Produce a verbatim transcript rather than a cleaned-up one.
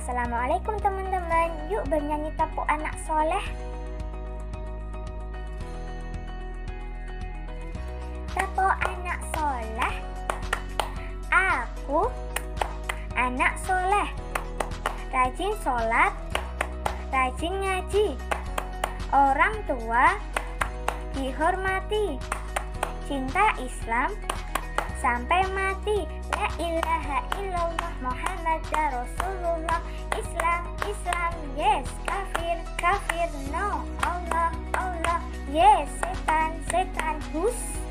Assalamualaikum teman-teman. Yuk bernyanyi tepuk anak soleh. Tepuk anak soleh. Aku anak soleh, rajin sholat, rajin ngaji, orang tua dihormati, cinta Islam sampai mati. La ilaha illallah Muhammadar Rasulullah. Islam, Islam, yes. Kafir, kafir, no. Allah, Allah, yes. Setan, setan, hus.